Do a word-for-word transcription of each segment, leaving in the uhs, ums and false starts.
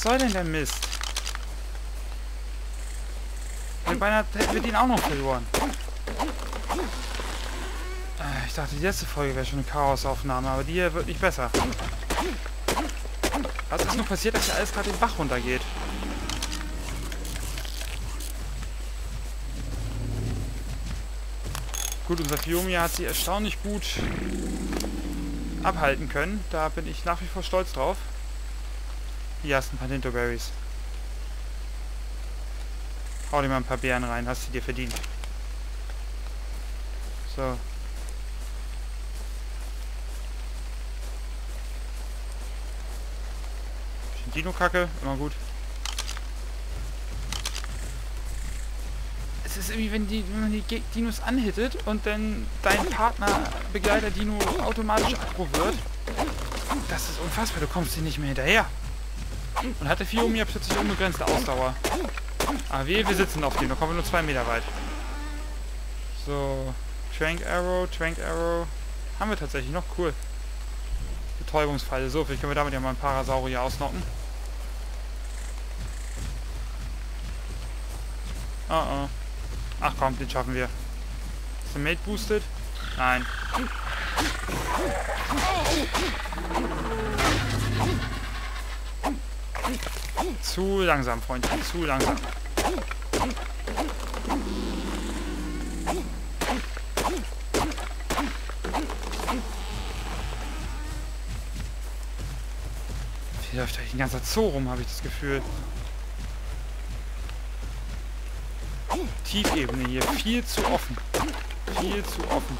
Was soll denn der Mist? Wir beinahe hätten wir den auch noch verloren. Äh, Ich dachte, die letzte Folge wäre schon eine Chaosaufnahme, aber die hier wird nicht besser. Was ist nur passiert, dass hier alles gerade den Bach runtergeht? Gut, unser Fiumia hat sie erstaunlich gut abhalten können. Da bin ich nach wie vor stolz drauf. Hier hast du ein paar Tintoberries. Hau dir mal ein paar Beeren rein, hast du dir verdient. So. Bisschen Dino-Kacke, immer gut. Es ist irgendwie, wenn, die, wenn man die Ge- Dinos anhittet und dann dein Partner, Begleiter Dino automatisch aggro wird. Das ist unfassbar, du kommst hier nicht mehr hinterher. Und hat der Fiumia plötzlich unbegrenzte Ausdauer. Ah, wir, wir sitzen auf dem, da kommen wir nur zwei Meter weit. So. Trank Arrow, Trank Arrow. Haben wir tatsächlich noch, cool. Betäubungsfalle. So, vielleicht können wir damit ja mal ein Parasaurier ausnocken. Oh oh. Ach komm, den schaffen wir. Ist der Mate boosted? Nein. Zu langsam, Freundchen. Zu langsam. Hier läuft eigentlich ein ganzer Zoo rum, habe ich das Gefühl. Tiefebene hier. Viel zu offen. Viel zu offen.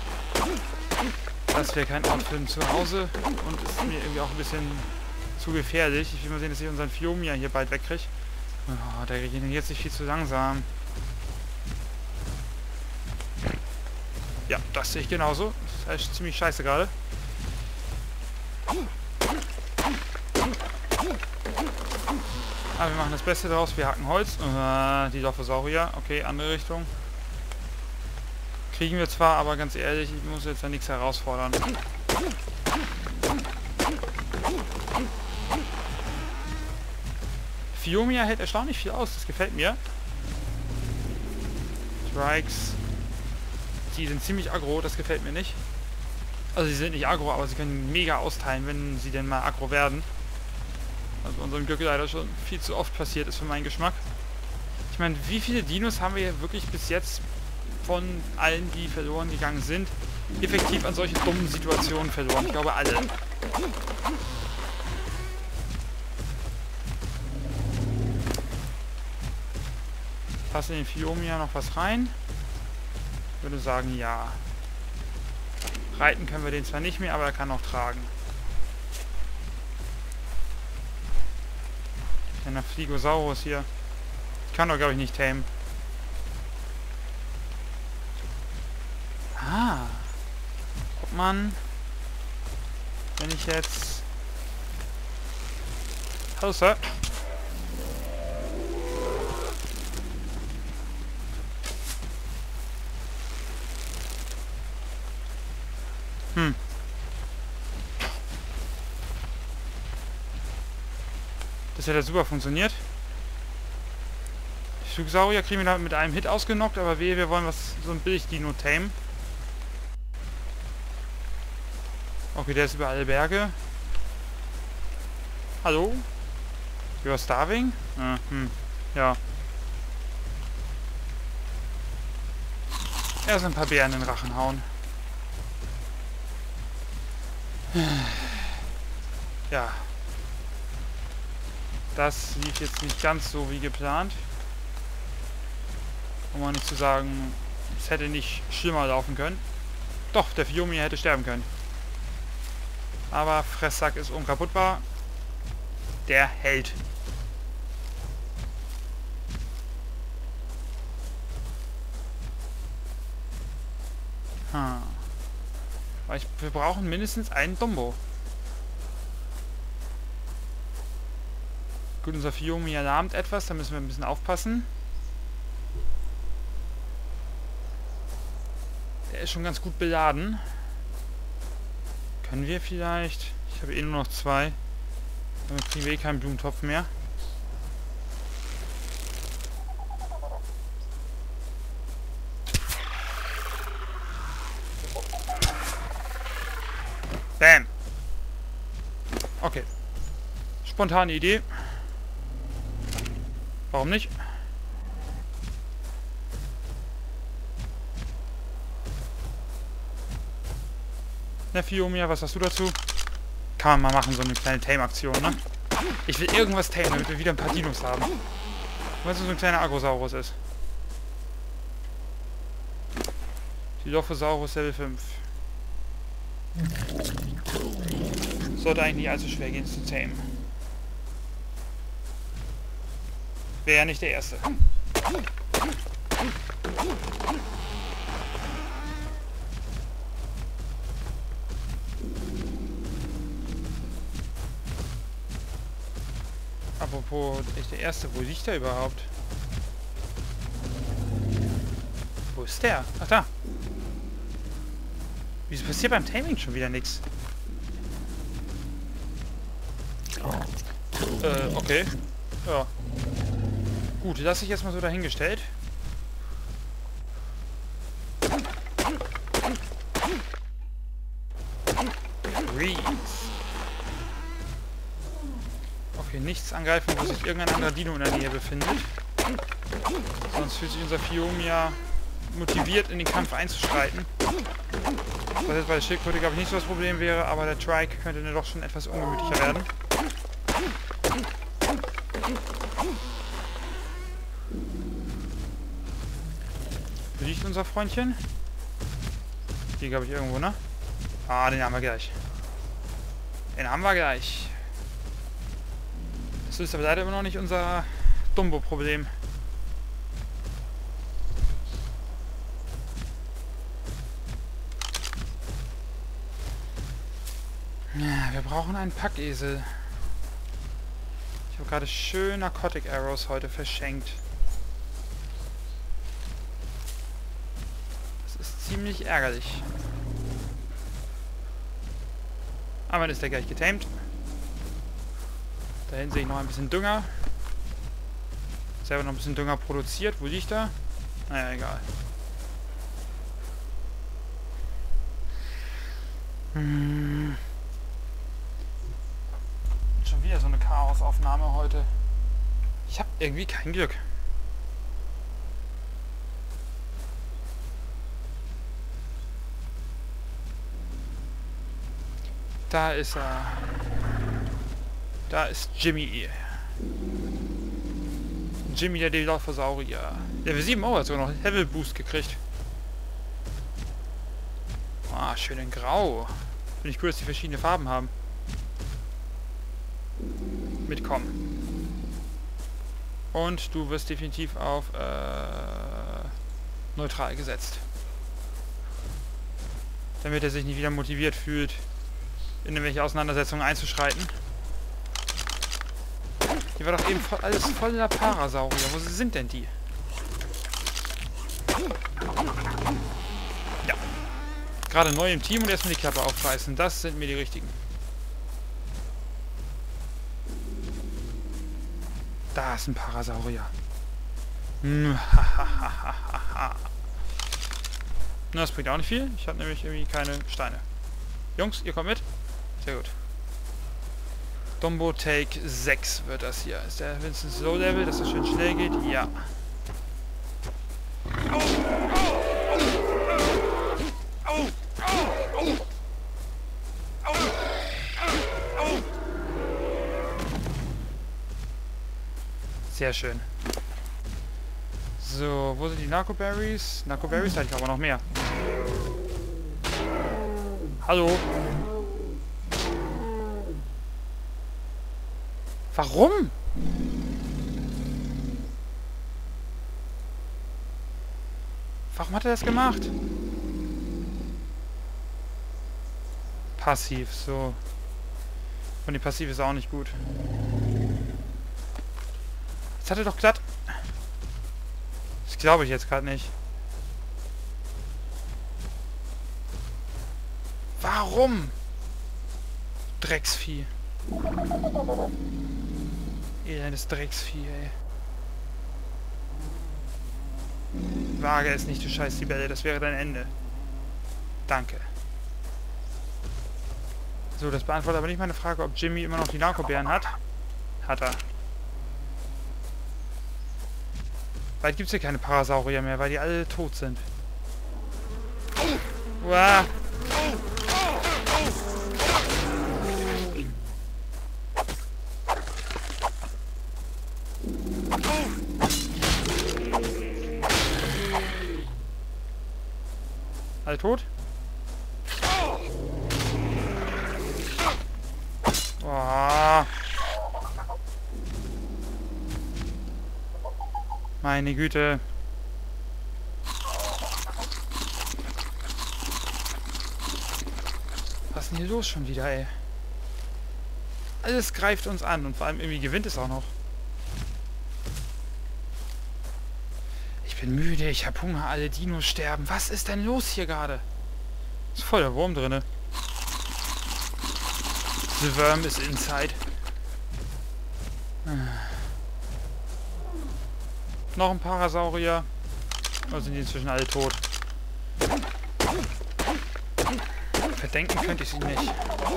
Das wäre kein Ort für ein Zuhause und ist mir irgendwie auch ein bisschen zu gefährlich. Ich will mal sehen, dass ich unseren Fiumia hier bald wegkriege. Oh, der regeneriert sich viel zu langsam. Ja, das sehe ich genauso. Das ist ziemlich scheiße gerade. Aber wir machen das Beste daraus. Wir hacken Holz. Uh, die Dilophosaurier. Okay, andere Richtung. Kriegen wir zwar, aber ganz ehrlich, ich muss jetzt ja nichts herausfordern. Fiumia hält erstaunlich viel aus. Das gefällt mir. Strikes. Die sind ziemlich aggro. Das gefällt mir nicht. Also sie sind nicht aggro, aber sie können mega austeilen, wenn sie denn mal aggro werden. Also unserem Glück leider schon viel zu oft passiert ist für meinen Geschmack. Ich meine, wie viele Dinos haben wir hier wirklich bis jetzt von allen, die verloren gegangen sind, effektiv an solchen dummen Situationen verloren? Ich glaube alle. Passt in den Fiumia noch was rein? Ich würde sagen, ja. Reiten können wir den zwar nicht mehr, aber er kann auch tragen. Kleiner Fligosaurus hier. Ich kann doch, glaube ich, nicht tamen. Ah. Guck mal. Wenn ich jetzt... Hallo, Sir. Hm. Das hätte super funktioniert. Die Flugsaurier kriegen wir mit einem Hit ausgenockt, aber wehe, wir wollen was so ein Billig-Dino tamen. Okay, der ist über alle Berge. Hallo? You are starving? Ah, hm. Ja. Erst ein paar Beeren in den Rachen hauen. Ja. Das lief jetzt nicht ganz so wie geplant. Um mal nicht zu sagen, es hätte nicht schlimmer laufen können. Doch, der Fiumia hätte sterben können. Aber Fresssack ist unkaputtbar. Der hält. Hm. Weil ich, wir brauchen mindestens einen Dumbo. Gut, unser Fiumia lahmt etwas, da müssen wir ein bisschen aufpassen. Der ist schon ganz gut beladen. Können wir vielleicht... Ich habe eh nur noch zwei. Dann kriegen wir eh keinen Blumentopf mehr. Bam! Okay. Spontane Idee. Warum nicht? Nephiomia, was hast du dazu? Kann man mal machen, so eine kleine Tame-Aktion, ne? Ich will irgendwas tamen, damit wir wieder ein paar Dinos haben. Weil es so ein kleiner Agrosaurus ist. Dilophosaurus Level fünf. Sollte eigentlich nicht allzu schwer gehen zu tamen. Wäre ja nicht der erste. Apropos, echt der erste, wo liegt der überhaupt? Wo ist der? Ach da. Wieso passiert beim Taming schon wieder nichts? Äh, okay. Ja. Gut, lasse ich jetzt mal so dahingestellt. Freeze. Okay, nichts angreifen, wo sich irgendein anderer Dino in der Nähe befindet. Sonst fühlt sich unser Phiomia motiviert, in den Kampf einzuschreiten. Was jetzt bei der Schildkröte, glaube ich, nicht so das Problem wäre, aber der Trike könnte dann doch schon etwas ungemütlicher werden. Wo liegt unser Freundchen? Hier, glaube ich, irgendwo, ne? Ah, den haben wir gleich. Den haben wir gleich. Das ist aber leider immer noch nicht unser Dumbo-Problem. Ja, wir brauchen einen Packesel. Ich habe gerade schön Narcotic Arrows heute verschenkt. Das ist ziemlich ärgerlich. Aber dann ist der gleich getamed. Da hinten sehe ich noch ein bisschen Dünger. Selber noch ein bisschen Dünger produziert. Wo liegt er? Naja, egal. Hm. Schon wieder so eine Chaosaufnahme heute. Ich habe irgendwie kein Glück. Da ist er. Da ist Jimmy. Jimmy, der Dilophosaurier. Level sieben, oh, hat sogar noch Level Boost gekriegt. Ah, schön in Grau. Finde ich cool, dass die verschiedene Farben haben. Mitkommen. Und du wirst definitiv auf äh, neutral gesetzt. Damit er sich nicht wieder motiviert fühlt, in irgendwelche Auseinandersetzungen einzuschreiten. Hier war doch eben voll, alles voller Parasaurier. Wo sind denn die? Ja. Gerade neu im Team und erstmal die Klappe aufreißen. Das sind mir die richtigen. Da ist ein Parasaurier. Hm, Na, das bringt auch nicht viel. Ich habe nämlich irgendwie keine Steine. Jungs, ihr kommt mit? Sehr gut. Dumbo Take sechs wird das hier. Ist der Vincent Low Level, dass das schön schnell geht? Ja. Sehr schön. So, wo sind die Narcoberries? Narcoberries hatte ich aber noch mehr. Hallo? Warum? Warum hat er das gemacht? Passiv, so. Und die Passiv ist auch nicht gut. Das hatte doch glatt. Das glaube ich jetzt gerade nicht. Warum? Drecksvieh. Elendes Drecksvieh, ey. Wage es nicht, du scheiß die Bälle, das wäre dein Ende. Danke. So, das beantwortet aber nicht meine Frage, ob Jimmy immer noch die Narkobären hat. Hat er. Bald gibt es hier keine Parasaurier mehr, weil die alle tot sind. Uah. Alle tot? Oh. Meine Güte. Was ist denn hier los schon wieder, ey? Alles greift uns an und vor allem irgendwie gewinnt es auch noch. Ich bin müde, ich hab Hunger, alle Dinos sterben. Was ist denn los hier gerade? Ist voll der Wurm drinne. The worm is inside. Noch ein Parasaurier. Oder sind die inzwischen alle tot? Verdenken könnte ich sie nicht.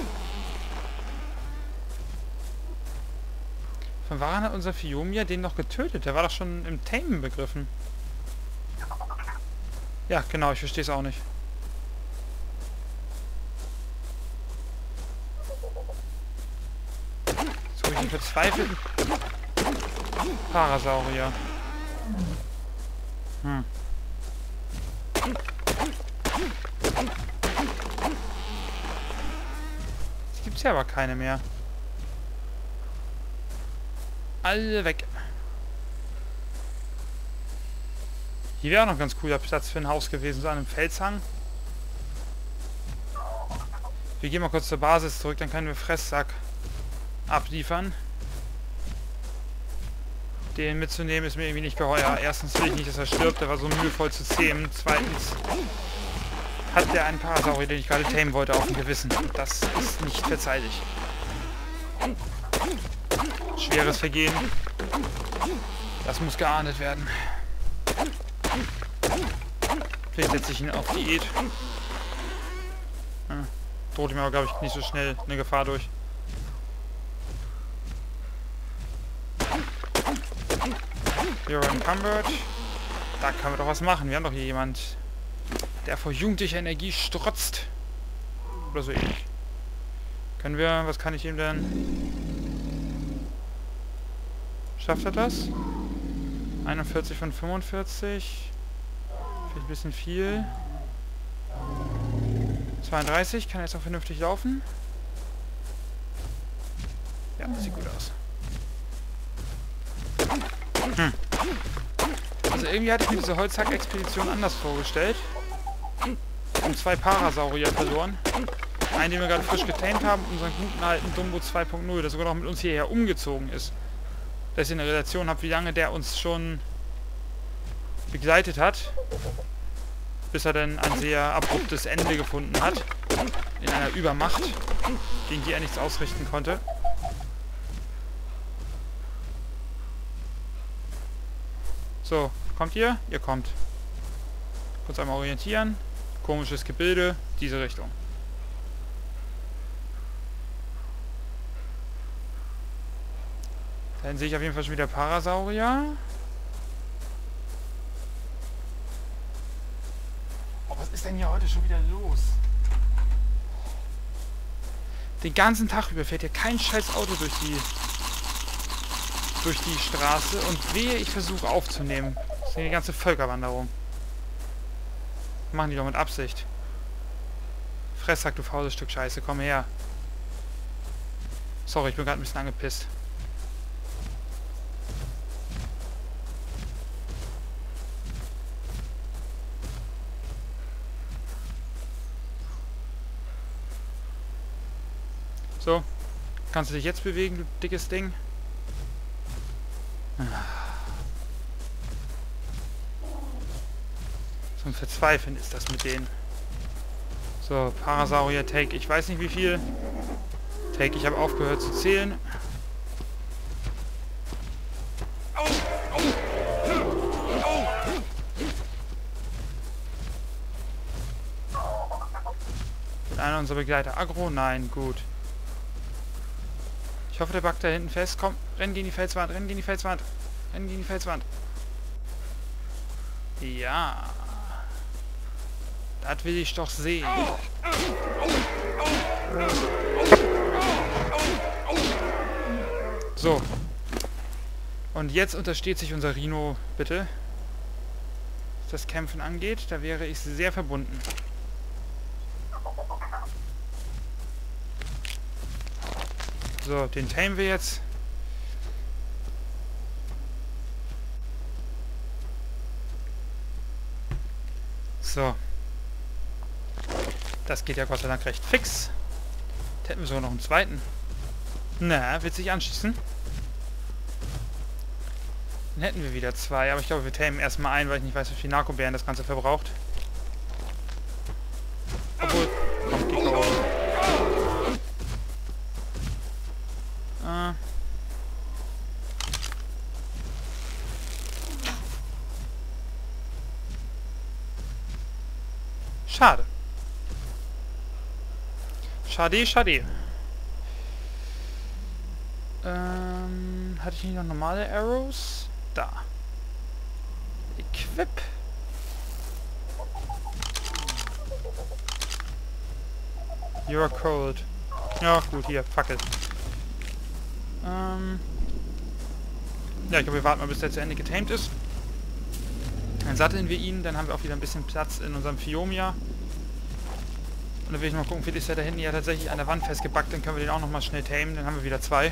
Von wann hat unser Phiomia den noch getötet? Der war doch schon im Tamen begriffen. Ja, genau, ich verstehe es auch nicht. So, ich einen verzweifelten Parasaurier. Hm. Jetzt gibt es ja aber keine mehr. Alle weg. Hier wäre auch noch ein ganz cooler Platz für ein Haus gewesen, so an einem Felshang. Wir gehen mal kurz zur Basis zurück, dann können wir Fresssack abliefern. Den mitzunehmen ist mir irgendwie nicht geheuer. Erstens will ich nicht, dass er stirbt, der war so mühevoll zu zähmen. Zweitens hat der einen Parasaurier, den ich gerade tamen wollte, auf dem Gewissen. Das ist nicht verzeihlich. Schweres Vergehen. Das muss geahndet werden. Vielleicht setze ich ihn auf Diät. Ja, droht ihm aber, glaube ich, nicht so schnell eine Gefahr durch. You're encumbered. Da können wir doch was machen. Wir haben doch hier jemand, der vor jugendlicher Energie strotzt. Oder so ähnlich. Können wir, was kann ich ihm denn? Schafft er das? einundvierzig von fünfundvierzig. Vielleicht ein bisschen viel. zweiunddreißig. Kann er jetzt auch vernünftig laufen? Ja, sieht gut aus. Hm. Also irgendwie hatte ich mir diese Holzhack-Expedition anders vorgestellt. Und zwei Parasaurier verloren. Einen, den wir gerade frisch getamed haben, unseren guten alten Dumbo zwei Punkt null, der sogar noch mit uns hierher umgezogen ist. Dass ich eine Relation habe, wie lange der uns schon begleitet hat. Bis er dann ein sehr abruptes Ende gefunden hat. In einer Übermacht, gegen die er nichts ausrichten konnte. So, kommt ihr? Ihr kommt. Kurz einmal orientieren. Komisches Gebilde, diese Richtung. Dann sehe ich auf jeden Fall schon wieder Parasaurier. Oh, was ist denn hier heute schon wieder los? Den ganzen Tag über fährt hier kein scheiß Auto durch die durch die Straße und wehe, ich versuche aufzunehmen. Das ist eine ganze Völkerwanderung. Machen die doch mit Absicht. Fresssack, du faules Stück Scheiße, komm her. Sorry, ich bin gerade ein bisschen angepisst. So, kannst du dich jetzt bewegen, du dickes Ding? So ein Verzweifeln ist das mit denen. So, Parasaurier Take. Ich weiß nicht wie viel Fake, ich habe aufgehört zu zählen. Wird einer unserer Begleiter aggro? Nein, gut. Ich hoffe, der backt da hinten fest. Komm, renn gegen die Felswand, renn gegen die Felswand. Renn gegen die Felswand. Ja. Das will ich doch sehen. So. Und jetzt untersteht sich unser Rhino, bitte. Was das Kämpfen angeht, da wäre ich sehr verbunden. So, den tamen wir jetzt. So. Das geht ja Gott sei Dank recht fix. Jetzt hätten wir sogar noch einen zweiten. Na, willst du dich anschießen? Dann hätten wir wieder zwei, aber ich glaube, wir tamen erstmal ein, weil ich nicht weiß, wie viel Narkobären das Ganze verbraucht. Obwohl, komm, geh K O. Äh. Schade. Schade, schade. Ähm, hatte ich nicht noch normale Arrows? Da. Equip. You're cold. Ja, gut, hier, Fackel. Ähm. Ja, ich glaube, wir warten mal, bis der zu Ende getamed ist. Dann satteln wir ihn, dann haben wir auch wieder ein bisschen Platz in unserem Phiomia. Und dann will ich noch mal gucken, vielleicht ist er da hinten ja tatsächlich an der Wand festgebackt, dann können wir den auch noch mal schnell tamen, dann haben wir wieder zwei.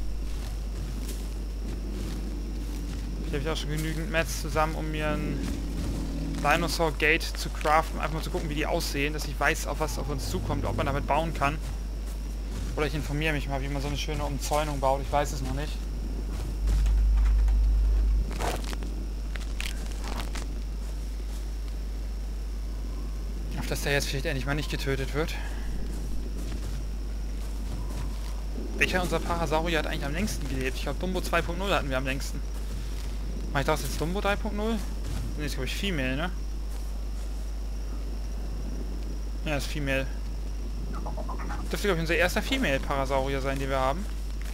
Hier habe ich auch schon genügend Mats zusammen, um mir ein Dinosaur Gate zu craften, einfach mal zu gucken, wie die aussehen, dass ich weiß, auf was auf uns zukommt, ob man damit bauen kann. Oder ich informiere mich mal, wie man so eine schöne Umzäunung baut, ich weiß es noch nicht. Auf dass der jetzt vielleicht endlich mal nicht getötet wird. Welcher unserer Parasaurier hat eigentlich am längsten gelebt? Ich glaube, Dumbo zwei Punkt null hatten wir am längsten. Mach ich das jetzt Dumbo drei Punkt null? Ne, ist glaube ich Female, ne? Ja, ist Female. Dürfte glaube ich unser erster Female Parasaurier sein, den wir haben.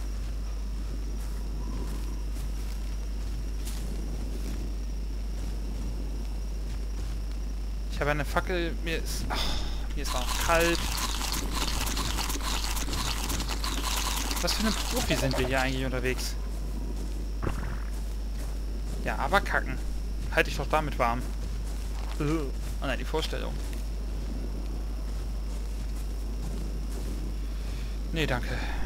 Ich habe eine Fackel, mir ist... Ach, mir ist auch kalt. Was für eine Profi sind wir hier eigentlich unterwegs? Ja, aber kacken. Halte ich doch damit warm. Oh nein, die Vorstellung. Nee, danke.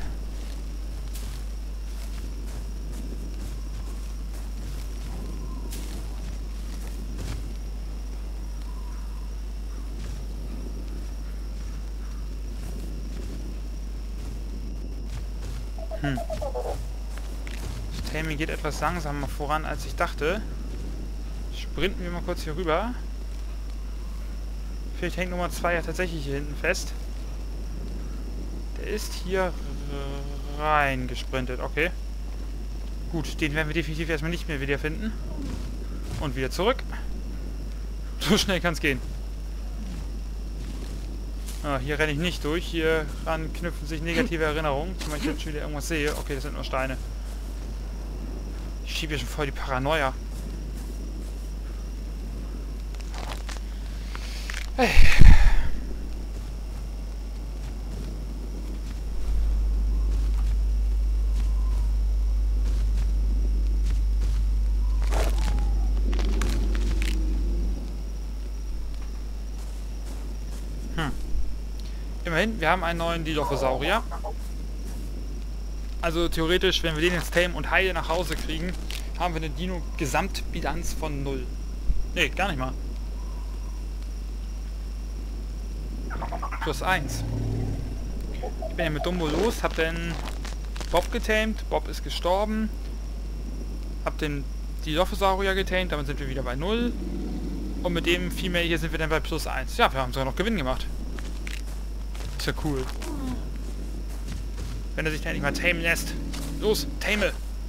Hm. Das Taming geht etwas langsamer voran, als ich dachte. Sprinten wir mal kurz hier rüber. Vielleicht hängt Nummer zwei ja tatsächlich hier hinten fest. Der ist hier rein gesprintet, okay. Gut, den werden wir definitiv erstmal nicht mehr wiederfinden. Und wieder zurück. So schnell kann es gehen. Ah, hier renne ich nicht durch. Hier ran knüpfen sich negative Erinnerungen. Zum Beispiel, wenn ich wieder irgendwas sehe. Okay, das sind nur Steine. Ich schiebe hier schon voll die Paranoia. Hey. Hm. Immerhin, wir haben einen neuen Dilophosaurier. Also theoretisch, wenn wir den jetzt tamen und heile nach Hause kriegen, haben wir eine Dino-Gesamtbilanz von null. Ne, gar nicht mal. Plus eins. Ich bin ja mit Dumbo los, hab dann Bob getamed, Bob ist gestorben. Hab den Dilophosaurier getamed, damit sind wir wieder bei null. Und mit dem Female hier sind wir dann bei plus eins. Ja, wir haben sogar noch Gewinn gemacht. Ist ja cool. Wenn er sich da endlich mal tamen lässt. Los, tame!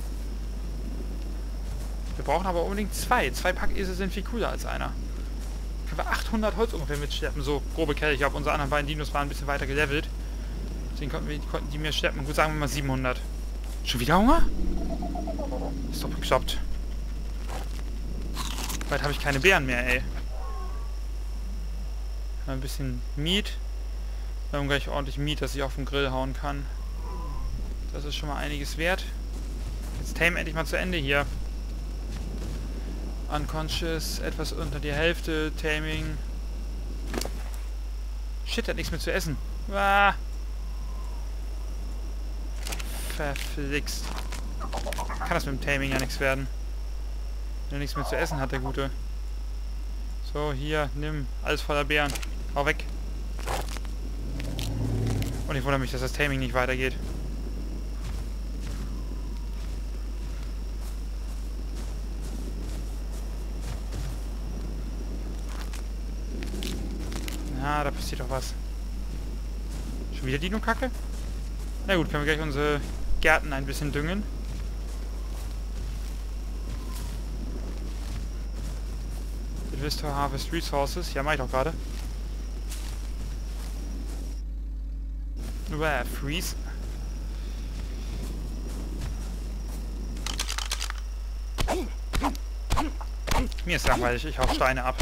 Wir brauchen aber unbedingt zwei. Zwei Packesel sind viel cooler als einer. Können wir achthundert Holz ungefähr mitschleppen. So, grobe Kelle. Ich glaube, unsere anderen beiden Dinos waren ein bisschen weiter gelevelt. Deswegen konnten, wir, konnten die mehr schleppen. Gut, sagen wir mal siebenhundert. Schon wieder Hunger? Ist doch bekloppt. Bald habe ich keine Beeren mehr, ey. Mal ein bisschen Meat. Wir haben gleich ordentlich Meat, dass ich auf den Grill hauen kann. Das ist schon mal einiges wert. Jetzt tame endlich mal zu Ende hier. Unconscious, etwas unter die Hälfte, Taming. Shit, hat nichts mehr zu essen. Ah. Verflixt. Kann das mit dem Taming ja nichts werden. Wenn er nichts mehr zu essen hat, der Gute. So, hier, nimm. Alles voller Beeren. Hau weg. Und ich wundere mich, dass das Taming nicht weitergeht. Ja, da passiert doch was. Schon wieder Dino-Kacke? Na gut, können wir gleich unsere Gärten ein bisschen düngen. It is to harvest resources. Ja, mach ich doch gerade. Uah, freeze. Mir ist langweilig, ich hau Steine ab.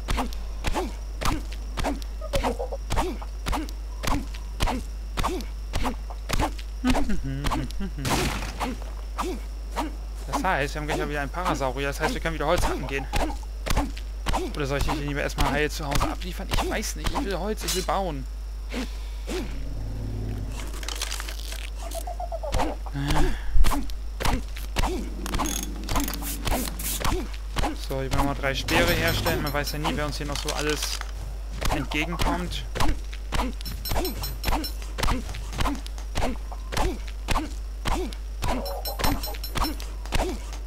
Das heißt, wir haben gleich wieder einen Parasaurier. Das heißt, wir können wieder Holz hacken gehen. Oder soll ich nicht lieber erstmal heil zu Hause abliefern? Ich weiß nicht. Ich will Holz, ich will bauen. So, hier wollen wir mal drei Speere herstellen. Man weiß ja nie, wer uns hier noch so alles entgegenkommt.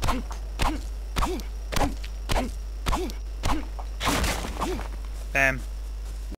Bam.